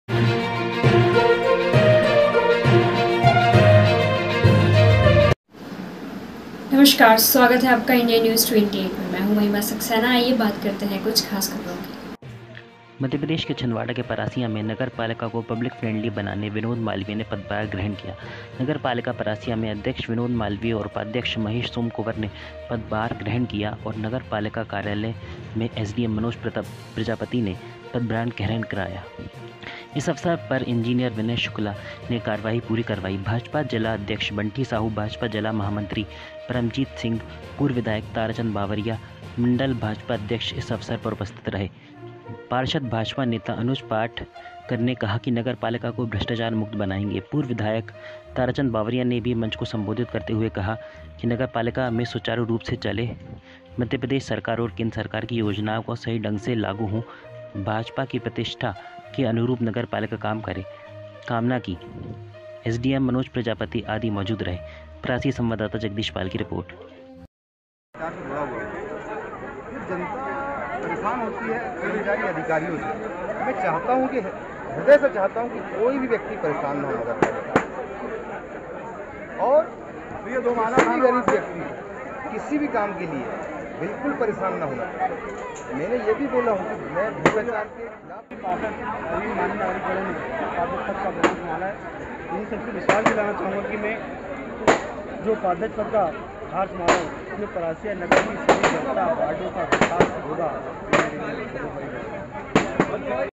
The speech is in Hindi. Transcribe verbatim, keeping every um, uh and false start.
नमस्कार, स्वागत है आपका इंडिया न्यूज़ अट्ठाईस में। मैं हूं महिमा सक्सेना। आइए बात करते हैं कुछ खास खबरों की। मध्य प्रदेश के छिंदवाड़ा के परासिया में नगर पालिका को पब्लिक फ्रेंडली बनाने विनोद मालवीय ने पदभार ग्रहण किया। नगर पालिका परासिया में अध्यक्ष विनोद मालवीय और उपाध्यक्ष महेश सोमकुंवर ने पदभार ग्रहण किया और नगर पालिका कार्यालय में एसडीएम मनोज प्रजापति ने पदभार ग्रहण कराया। इस अवसर पर इंजीनियर विनय शुक्ला ने कार्यवाही पूरी करवाई। भाजपा जिला अध्यक्ष बंटी साहू, भाजपा जिला महामंत्री परमजीत सिंह, पूर्व विधायक ताराचंद बावरिया, मंडल भाजपा अध्यक्ष इस अवसर पर उपस्थित रहे। पार्षद भाजपा नेता अनुज पाटकर ने कहा कि नगर पालिका को भ्रष्टाचार मुक्त बनाएंगे। पूर्व विधायक ताराचंद बावरिया ने भी मंच को संबोधित करते हुए कहा कि नगर पालिका में सुचारू रूप से चले, मध्य प्रदेश सरकार और केंद्र सरकार की योजनाओं को सही ढंग से लागू हों, भाजपा की प्रतिष्ठा के अनुरूप नगर पालिका काम करे, कामना की। एसडीएम मनोज प्रजापति आदि मौजूद रहे। परासी संवाददाता जगदीश पाल की रिपोर्ट। जनता परेशान होती है कर्मचारी अधिकारियों से। मैं चाहता हूं कि हृदय से चाहता हूं कि कोई भी व्यक्ति परेशान न हो नगर पालिका, और ये दो माना भी गरीब व्यक्ति किसी भी काम के लिए बिल्कुल परेशान न होना। मैंने ये भी बोला हूँ कि मैं भ्रष्टाचार के खिलाफ का बहुत माना है। इन सबसे विश्वास दिलाना चाहूँगा कि मैं जो उपाध्यक्ष पद का हार संभाला हूँ, उसमें परासिया नगर की सभी जनता वार्डों का विकास होगा।